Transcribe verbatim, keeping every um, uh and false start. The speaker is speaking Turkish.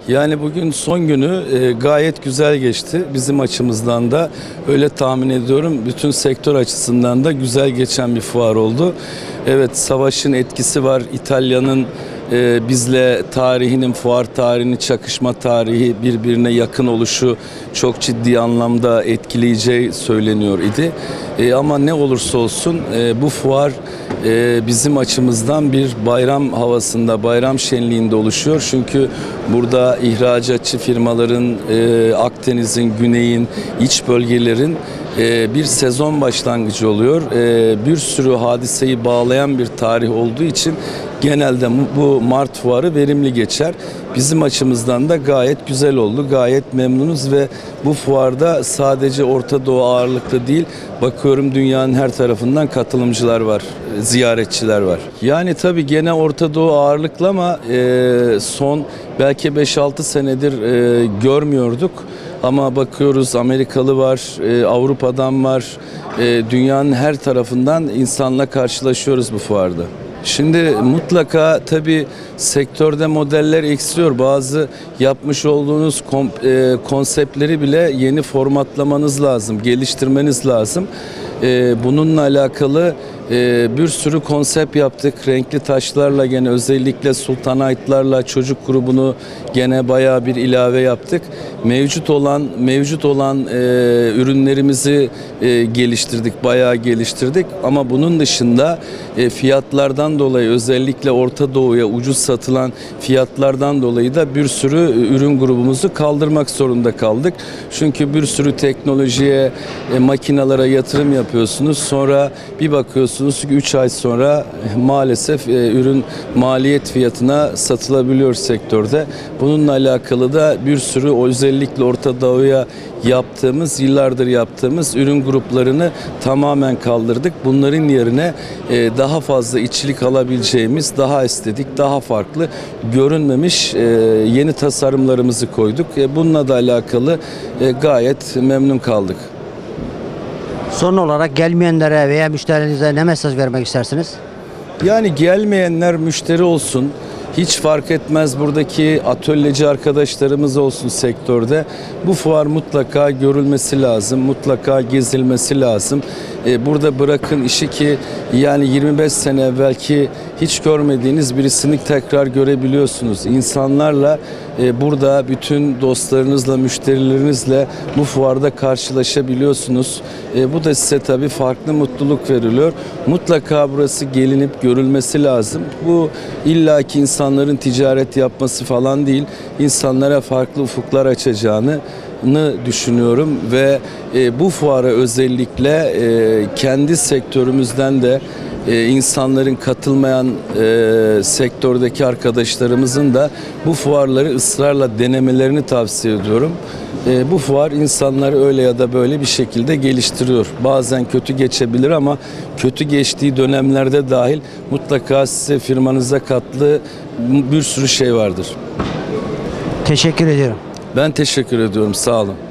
Yani bugün son günü e, gayet güzel geçti. Bizim açımızdan da öyle tahmin ediyorum. Bütün sektör açısından da güzel geçen bir fuar oldu. Evet, savaşın etkisi var. İtalya'nın e, bizle tarihinin, fuar tarihinin çakışma tarihi birbirine yakın oluşu çok ciddi anlamda etkileyeceği söyleniyor idi. E, ama ne olursa olsun e, bu fuar e, bizim açımızdan bir bayram havasında, bayram şenliğinde oluşuyor. Çünkü burada ihracatçı firmaların, e, Akdeniz'in, Güney'in, iç bölgelerin e, bir sezon başlangıcı oluyor. E, bir sürü hadiseyi bağlayan bir tarih olduğu için genelde bu Mart fuarı verimli geçer. Bizim açımızdan da gayet güzel oldu. Gayet memnunuz ve bu fuarda sadece Orta Doğu ağırlıklı değil, bakıyorum dünyanın her tarafından katılımcılar var, ziyaretçiler var. Yani tabii gene Orta Doğu ağırlıklı ama e, son belki beş altı senedir e, görmüyorduk. Ama bakıyoruz Amerikalı var, e, Avrupa'dan var, e, dünyanın her tarafından insanla karşılaşıyoruz bu fuarda. Şimdi mutlaka tabii sektörde modeller eksiliyor. Bazı yapmış olduğunuz konseptleri bile yeni formatlamanız lazım, geliştirmeniz lazım. Bununla alakalı bir sürü konsept yaptık. Renkli taşlarla, gene özellikle Sultanite'larla çocuk grubunu gene bayağı bir ilave yaptık. Mevcut olan mevcut olan e, ürünlerimizi e, geliştirdik, bayağı geliştirdik. Ama bunun dışında e, fiyatlardan dolayı, özellikle Orta Doğu'ya ucuz satılan fiyatlardan dolayı da bir sürü ürün grubumuzu kaldırmak zorunda kaldık. Çünkü bir sürü teknolojiye, e, makinalara yatırım yapıyorsunuz. Sonra bir bakıyorsunuz ki üç ay sonra maalesef e, ürün maliyet fiyatına satılabiliyor sektörde. Bununla alakalı da bir sürü, özellikle Orta Doğu'ya yaptığımız, yıllardır yaptığımız ürün gruplarını tamamen kaldırdık. Bunların yerine e, daha fazla içlik alabileceğimiz, daha estetik, daha farklı, görünmemiş e, yeni tasarımlarımızı koyduk. E, bununla da alakalı e, gayet memnun kaldık. Son olarak gelmeyenlere veya müşterilerinize ne mesaj vermek istersiniz? Yani gelmeyenler müşteri olsun. Hiç fark etmez, buradaki atölyeci arkadaşlarımız olsun sektörde. Bu fuar mutlaka görülmesi lazım, mutlaka gezilmesi lazım. Ee, burada bırakın işi ki yani yirmi beş sene evvelki hiç görmediğiniz birisini tekrar görebiliyorsunuz. İnsanlarla e, burada bütün dostlarınızla, müşterilerinizle bu fuarda karşılaşabiliyorsunuz. E, bu da size tabii farklı mutluluk veriliyor. Mutlaka burası gelinip görülmesi lazım. Bu illaki insanların ticaret yapması falan değil, insanlara farklı ufuklar açacağını düşünüyorum ve e, bu fuara özellikle e, kendi sektörümüzden de e, insanların katılmayan e, sektördeki arkadaşlarımızın da bu fuarları ısrarla denemelerini tavsiye ediyorum. E, bu fuar insanları öyle ya da böyle bir şekilde geliştiriyor. Bazen kötü geçebilir ama kötü geçtiği dönemlerde dahil mutlaka size firmanıza kattığı bir sürü şey vardır. Teşekkür ediyorum. Ben teşekkür ediyorum. Sağ olun.